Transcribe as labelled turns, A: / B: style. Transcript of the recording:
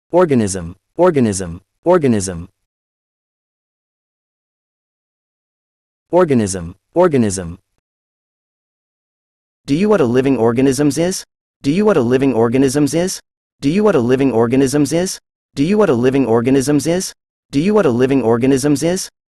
A: organism, organism, organism. Organism, organism.
B: Do you what a living organisms is? Do you what a living organisms is? Do you what a living organisms is? Do you what a living organisms is? Do you what a living organisms is?